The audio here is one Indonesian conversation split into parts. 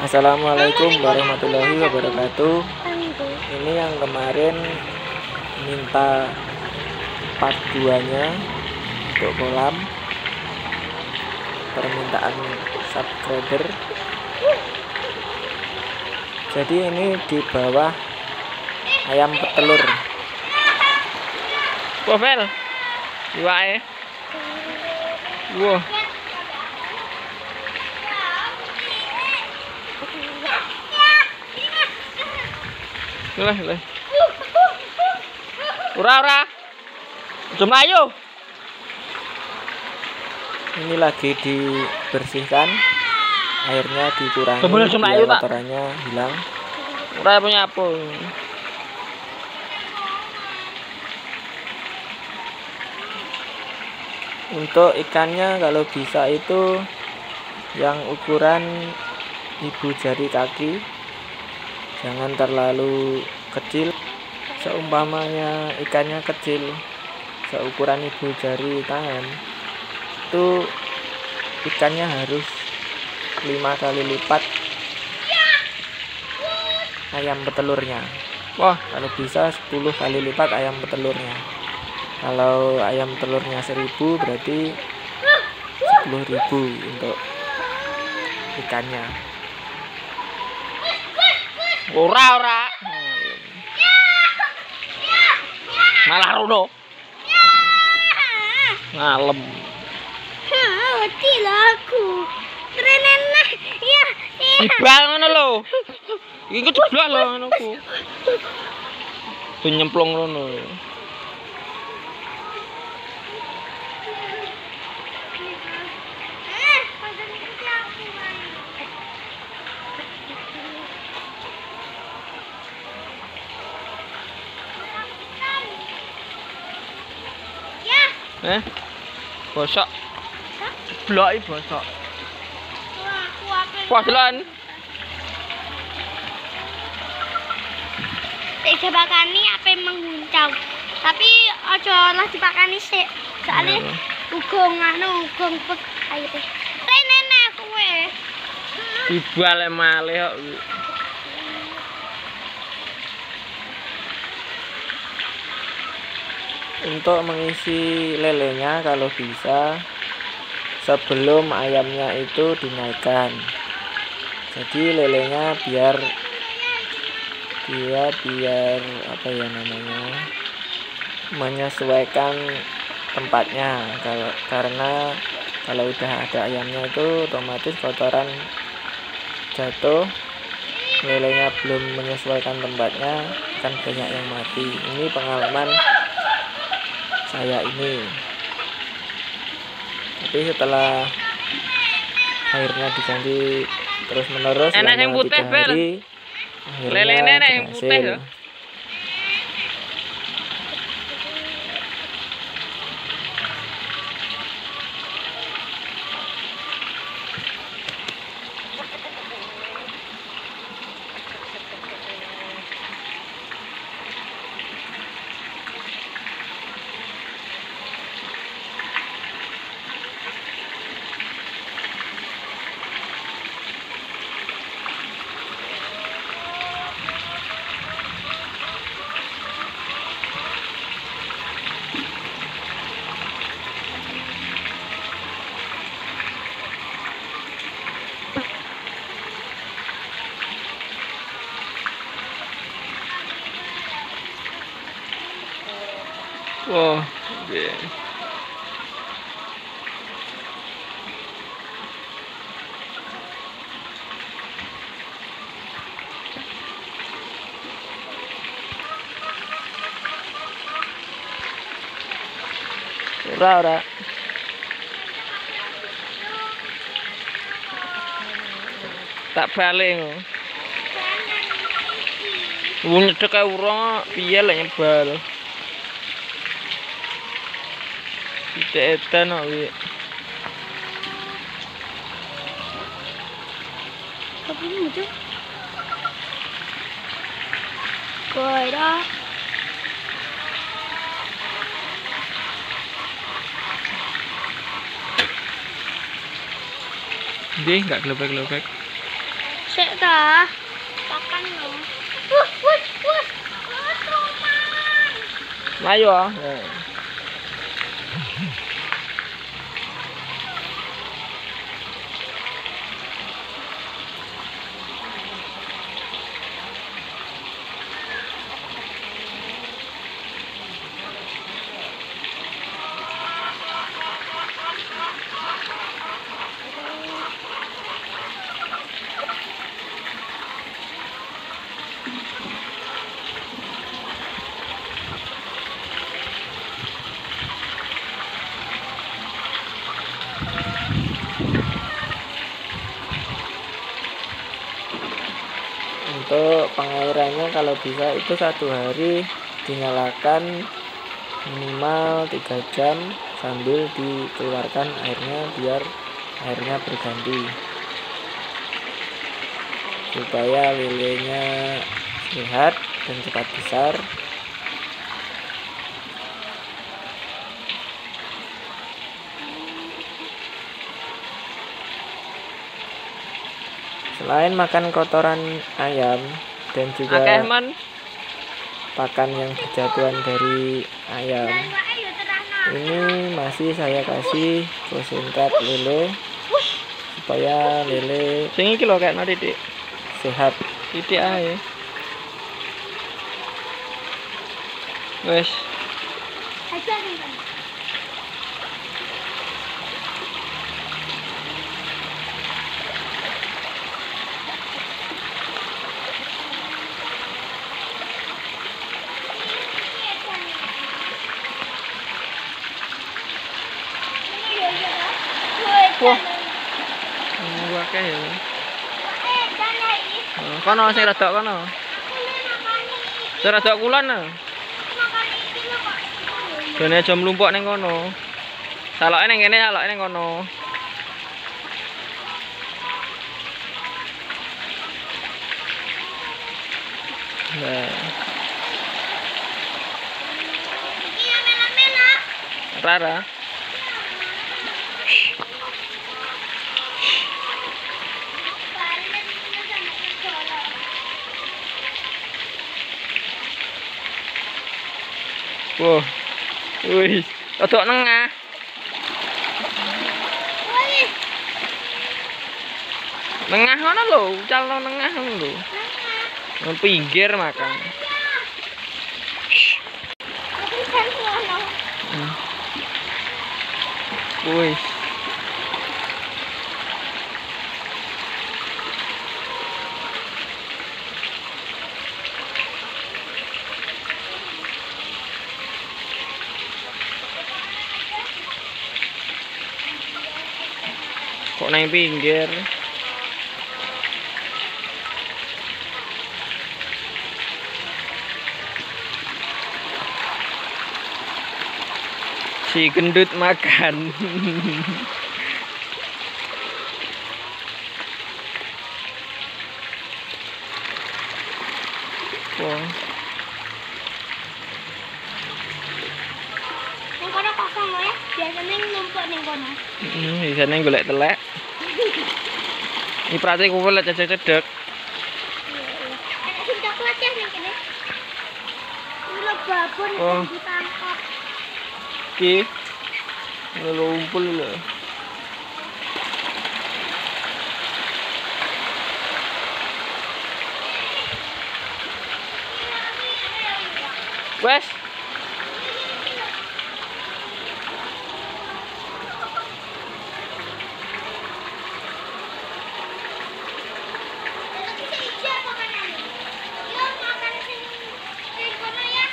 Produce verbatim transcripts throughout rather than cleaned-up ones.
Assalamualaikum warahmatullahi wabarakatuh. Ini yang kemarin minta part dua nya untuk kolam, permintaan subscriber. Jadi ini di bawah ayam petelur. Wah, Vel. Iwake. Wah. Lah, lah. Ora, ora. Aja mlayu. Ini lagi dibersihkan, airnya dikurangi Sebelum biar tak? kotorannya hilang. Ora punya apa. Untuk ikannya kalau bisa itu yang ukuran ibu jari kaki, jangan terlalu kecil. Seumpamanya ikannya kecil seukuran ibu jari tangan, itu ikannya harus lima kali lipat ayam petelurnya. Wah, Kalau bisa sepuluh kali lipat ayam petelurnya. Kalau ayam telurnya seribu berarti sepuluh ribu untuk ikannya. ora, ora. Malah rono. Ngalem. Mati lah aku. Renena. Ya, ya. Ibal ngono lho. Iki kejeblok lho ngono ku. Ben nyemplung rono. Eh? Bosok. Blok iki bosok. Wah, delan. Nek dipakani ape mengguncang. Tapi aja lah dipakani sik. Soale uga ngono uga pek aire. Renena kowe. Ibal malih kok. Untuk mengisi lelenya kalau bisa sebelum ayamnya itu dinaikkan. Jadi lelenya biar dia biar apa ya namanya menyesuaikan tempatnya. Kalau karena kalau udah ada ayamnya itu otomatis kotoran jatuh, lelenya belum menyesuaikan tempatnya, kan banyak yang mati. Ini pengalaman saya ini. Tapi setelah airnya diganti terus menerus Enak yang selama putih, tiga Bel. hari, Lele-lele akhirnya enak yang putih berhasil. lho. Wah, yeah. Ora ora. Tak balik ngono. Wong nyedek ae urang piye lek nyebal. Tidak edan kok wi. Apa ini tuh? Coi đó. Dia nggak gelobek-gelobek. Sik ta. Pakan lho. Wuh, wuh, wuh. Oh, teman. Ayo. ah. Untuk pengairannya kalau bisa itu satu hari dinyalakan minimal tiga jam sambil dikeluarkan airnya biar airnya berganti supaya lelenya sehat dan cepat besar. Selain makan kotoran ayam dan juga Akeh man. pakan yang berjatuhan dari ayam, ini masih saya kasih konsentrat lele supaya lele Sing iki lho kayakno titik. sehat. Titik ae. Wes. Aja nih. Wah. Oh, akeh ya. Eh, jangan ini. Oh, kono sing rada kono. Aku lu makan iki. Sing rada kulon ah. Makan iki lho kok. Dene aja mlumpuk ning kono. Saloke ning kene, saloke ning kono. Nah, Iki yang merah-merah. Rara. Balik ini sama kecolok. Wah. Wih, rodok nengah. Wih, Nengah ngono lho, calon nengah ngono lho. nengah. Nang pinggir makan. Aku kan ngono. Hmm. Wih. Kok nang pinggir? Si gendut makan. Wah, Yang kono kosong lho ya. Biasanya numpuk ning kono. hmm, di sana golek telek. Ini perhati kuwi lek cedek-cedek. Ada sing coklat ya ning kene. Ini lho babon Oh. yang ditangkap. Ki. Ngelumpul lho. Wes. Tapi sing hijau makanannya. Yo makan sing sing kono ya.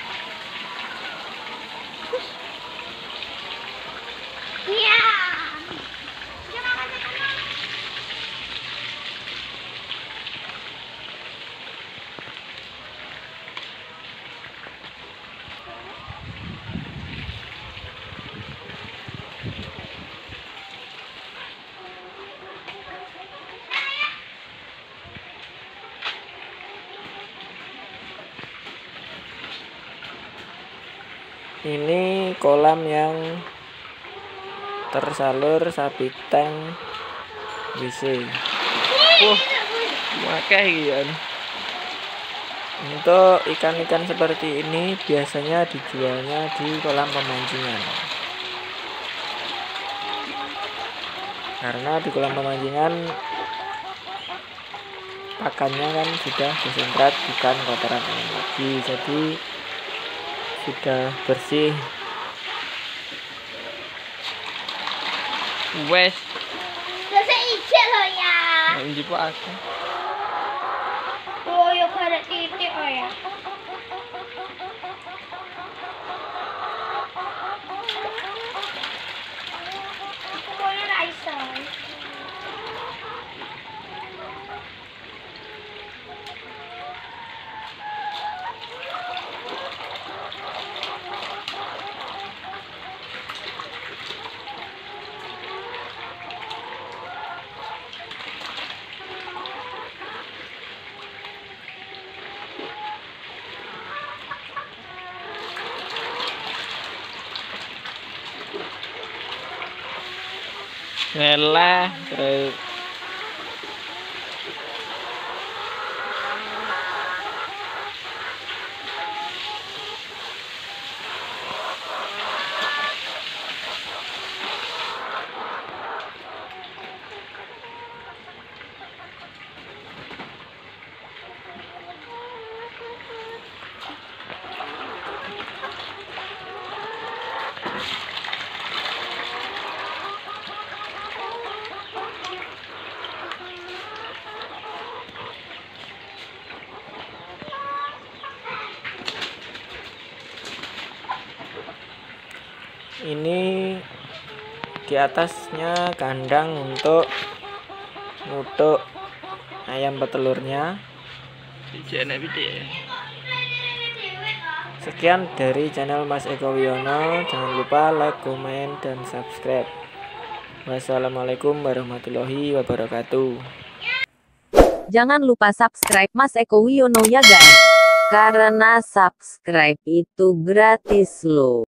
Iya. Yo makan sing kono. Ini kolam yang tersalur sapi tank W C. Wah, Akeh iki ya. Untuk ikan-ikan seperti ini biasanya dijualnya di kolam pemancingan. Karena di kolam pemancingan pakannya kan sudah konsentrat, bukan kotoran ayam lagi, jadi sudah bersih. Wes, Saya ijek loh ya. nang Pak aku. Oh, ya ada titik oh ya. Pokoknya Raisa. Ngelah terus Ini di atasnya kandang untuk nutuk ayam petelurnya. dijene pitik. Sekian dari channel Mas Eko Wiono. Jangan lupa like, komen, dan subscribe. Wassalamualaikum warahmatullahi wabarakatuh. Jangan lupa subscribe Mas Eko Wiono ya guys. Karena subscribe itu gratis loh.